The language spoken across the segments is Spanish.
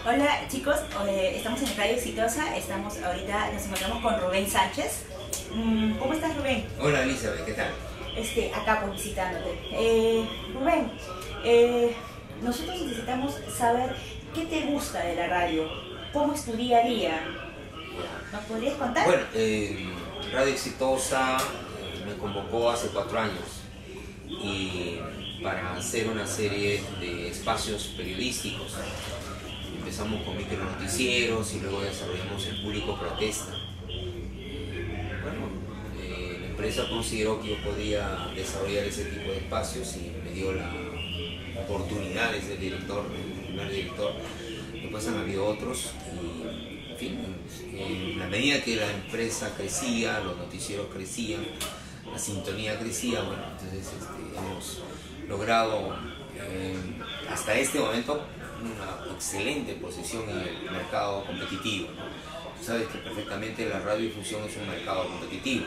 Hola chicos, estamos en Radio Exitosa, nos encontramos con Rubén Sánchez. ¿Cómo estás, Rubén? Hola Elizabeth, ¿qué tal? Acá pues visitándote. Rubén, nosotros necesitamos saber qué te gusta de la radio, cómo es tu día a día. ¿Nos podrías contar? Bueno, Radio Exitosa me convocó hace 4 años y para hacer una serie de espacios periodísticos. Empezamos con micronoticieros y luego desarrollamos El Público Protesta. Bueno, la empresa consideró que yo podía desarrollar ese tipo de espacios y me dio la oportunidad de ser director, el primer director. Después han habido otros y, en fin, en la medida que la empresa crecía, los noticieros crecían, la sintonía crecía, bueno, entonces hemos logrado hasta este momento una excelente posición en el mercado competitivo, ¿no? Sabes que perfectamente la radiodifusión es un mercado competitivo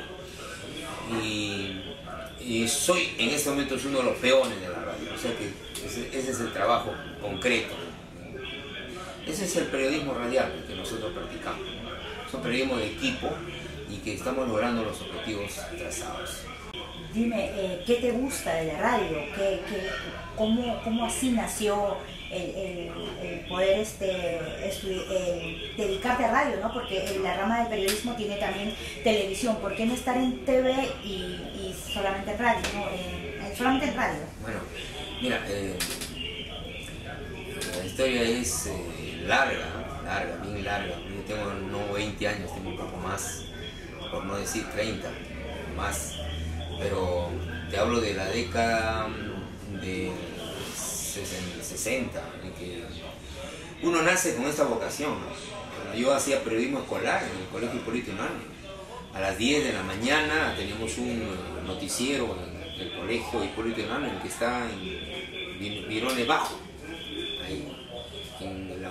y soy en este momento uno de los peones de la radio, o sea que ese es el trabajo concreto. Ese es el periodismo radial que nosotros practicamos, ¿no? Es un periodismo de equipo y que estamos logrando los objetivos trazados. Dime, ¿qué te gusta de la radio? ¿Cómo así nació el poder dedicarte a radio, ¿no? Porque la rama del periodismo tiene también televisión. ¿Por qué no estar en TV y solamente en radio, ¿no? Solamente en radio. Bueno, mira, la historia es larga, bien larga. Yo tengo no 20 años, tengo un poco más, por no decir 30, más. Pero te hablo de la década de 60, en que uno nace con esta vocación, ¿no? Yo hacía periodismo escolar en el Colegio Hipólito Unanue. A las 10 de la mañana teníamos un noticiero en el Colegio Hipólito Unanue, en el que está en Mirones Bajo, ahí, en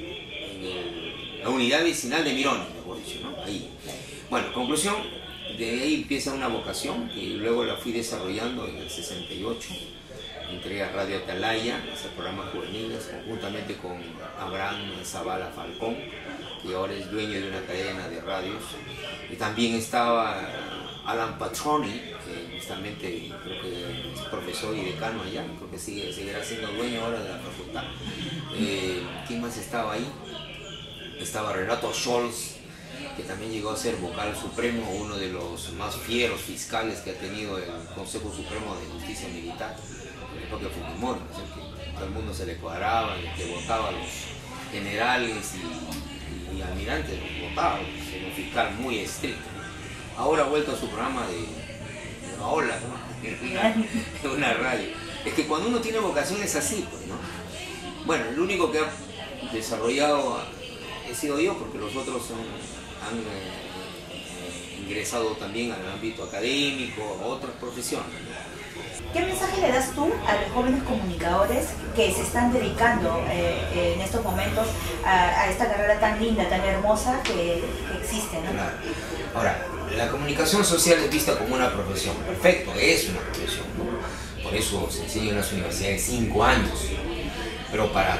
la unidad vecinal de Mirones, mejor dicho, ¿no? Ahí. Bueno, conclusión, de ahí empieza una vocación que luego la fui desarrollando en el 68. Entré a Radio Atalaya, a hacer programas juveniles, conjuntamente con Abraham Zavala Falcón, que ahora es dueño de una cadena de radios. Y también estaba Alan Patroni, que justamente creo que es profesor y decano allá, creo que seguirá siendo dueño ahora de la facultad. ¿Quién más estaba ahí? Estaba Renato Scholz, que también llegó a ser vocal supremo, uno de los más fieros fiscales que ha tenido el Consejo Supremo de Justicia Militar, en la época de Fujimori, ¿no? Que todo el mundo se le cuadraba, que votaba a los generales y almirantes, los votaba, era un fiscal muy estricto. Ahora ha vuelto a su programa de la ola, ¿no? Una radio. Es que cuando uno tiene vocación es así, pues, ¿no? Bueno, el único que ha desarrollado he sido yo, porque los otros han ingresado también al ámbito académico, a otras profesiones. ¿Qué mensaje le das tú a los jóvenes comunicadores que se están dedicando en estos momentos a esta carrera tan linda, tan hermosa que existe, ¿no? Claro. Ahora, la comunicación social es vista como una profesión. Perfecto, es una profesión, ¿no? Por eso se enseña en las universidades 5 años. Pero para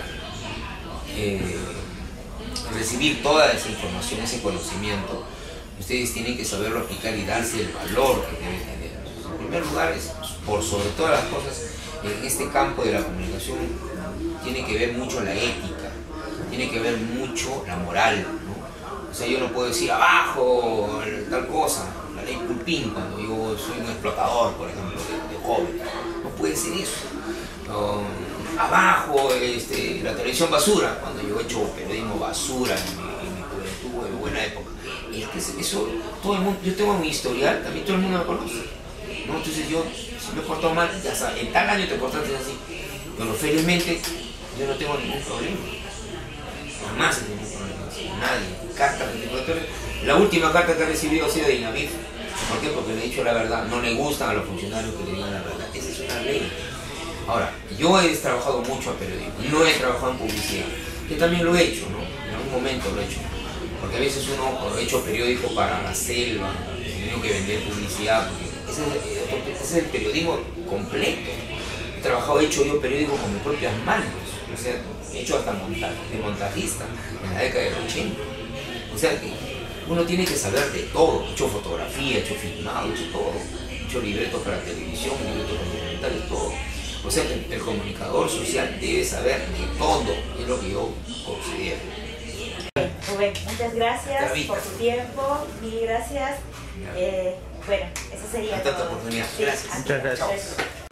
recibir toda esa información, ese conocimiento, ustedes tienen que saberlo aplicar y darse el valor que debe tener. En primer lugar, por sobre todas las cosas, en este campo de la comunicación tiene que ver mucho la ética, tiene que ver mucho la moral, ¿no? O sea, yo no puedo decir abajo tal cosa, la ley Pulpín, cuando yo soy un explotador, por ejemplo, de joven. No puede ser eso. Abajo la televisión basura, cuando yo he hecho periodismo basura en mi juventud, en buena época. Y es que eso, todo el mundo, yo tengo mi historial, también todo el mundo me conoce, ¿no? Entonces yo, si me he portado mal, ya sabes, en tal año te portaste así, pero felizmente yo no tengo ningún problema, jamás he tenido ningún problema con nadie. Cartas de interrogatorios, la última carta que he recibido ha sido de INAVIF. ¿Por qué? Porque le he dicho la verdad, no le gustan a los funcionarios que le digan la verdad, esa es una ley. Ahora, yo he trabajado mucho a periodismo, no he trabajado en publicidad, que también lo he hecho, ¿no? En algún momento lo he hecho, porque a veces uno ha hecho periódico para la selva, he tenido que vender publicidad, porque ese es el periodismo completo. He hecho yo periódico con mis propias manos, O sea, he hecho hasta de montajista en la década del 80. O sea, que uno tiene que saber de todo. He hecho fotografía, he hecho filmado, he hecho todo. He hecho libretos para televisión, libretos documentales, todo. O sea, que el comunicador social debe saber de todo, es lo que yo considero. Rubén, muchas gracias por tu tiempo, mil gracias. Bueno, eso sería Hasta todo. otra oportunidad. Sí, Gracias. hasta Muchas gracias. luego.